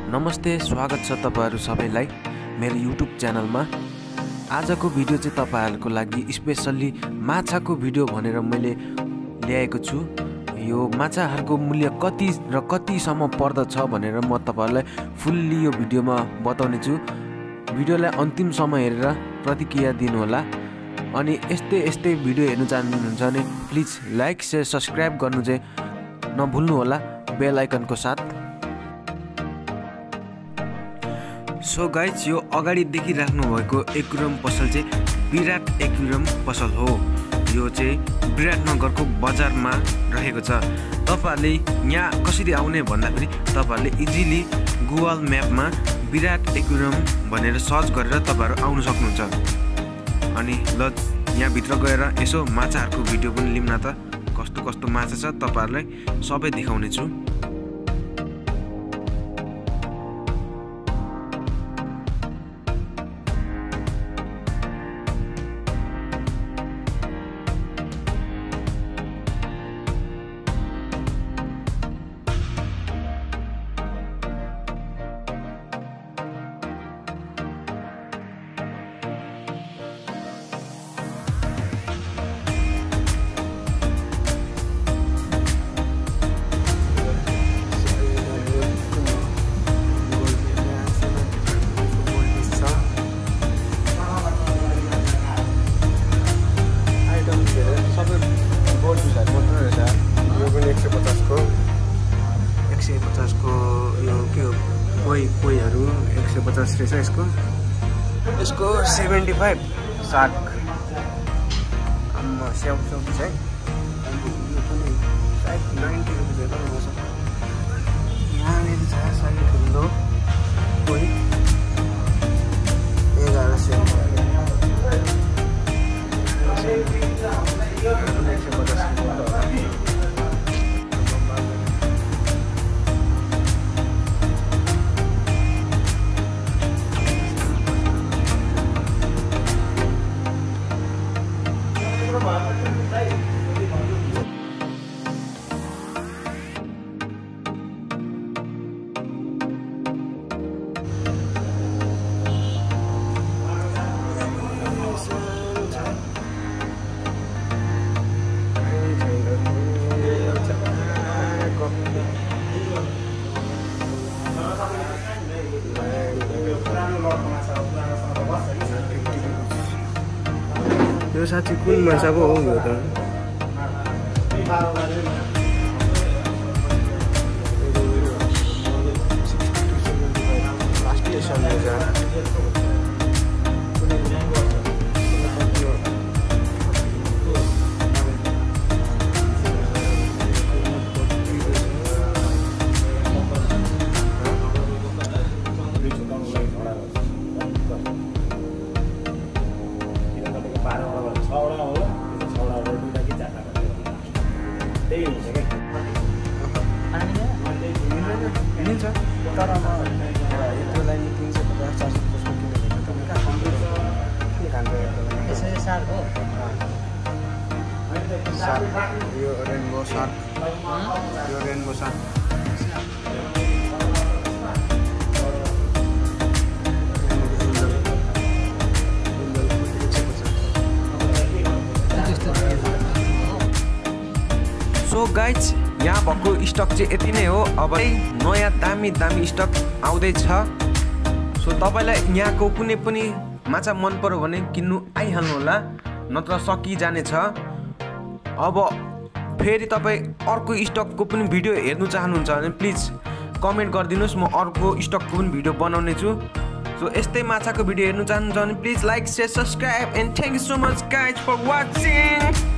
नमस्ते, स्वागत छ तपाईहरु सबैलाई मेरो YouTube च्यानलमा। आजको भिडियो चाहिँ तपाईहरुको लागि स्पेशली माछाको भिडियो भनेर मैले ल्याएको छु। यो माछाहरुको मूल्य कति र कतिसम्म पर्दछ भनेर म तपाईहरुलाई फुल्ली यो भिडियोमा बताउने छु। भिडियोलाई अन्तिमसम्म हेरेर प्रतिक्रिया दिनु होला। अनि यस्तै भिडियो हेर्न चाहनुहुन्छ भने प्लिज लाइक शेयर सब्स्क्राइब गर्नु चाहिँ नभुल्नु होला बेल आइकनको साथ। सो गाइज, यो अगाडि देखिराख्नु भएको एक्वेरियम पसल चाहिँ विराट एक्वेरियम पसल हो। यो चाहिँ विराटनगरको बजारमा रहेको छ। तपाईहरुले यहाँ कसरी आउने भन्दाखेरि तपाईहरुले इजिली गुगल म्यापमा विराट एक्वेरियम भनेर सर्च गरेर तपाईहरु आउन सक्नुहुन्छ। अनि ल यहाँ भित्र गएर यसो माछाहरुको भिडियो पनि लिम्न त, कस्तो कस्तो माछा छ तपाईहरुलाई सबै देखाउने छु। कोहीहरू 150 रहेछ यसको 75 साग स्याउ छ है। सायद 90 रुपैयाँ पर्छ। यहाँनिर छ साइड ठुलो कोही 1100 यो साँच्चै कुन माछाको हो यो त? मिल्छ तर म यसलाई 350 रुपैयाँ यो रेनबो सार्क सो गाइज, यहाँ भएको स्टक चाहिँ यति नै हो। अब नयाँ दामी स्टक आउँदैछ। सो तपाईलाई यहाँको कुनै पनि माछा मन पर्यो भने किन्नु आइहाल्नु होला, नत्र सकिजानेछ। अब फेरि तपाईँ अर्को स्टकको पनि भिडियो हेर्नु चाहनुहुन्छ भने प्लिज कमेन्ट गरिदिनुहोस्, म अर्को स्टकको पनि भिडियो बनाउने छु। सो यस्तै माछाको भिडियो हेर्नु चाहनुहुन्छ भने please like share subscribe and thank you so much guys for watching.